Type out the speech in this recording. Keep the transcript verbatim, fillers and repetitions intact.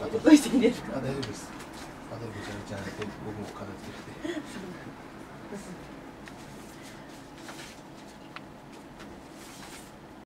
どうしていいですか。 あ、大丈夫です。あとぐちゃぐちゃになって僕も片付けて。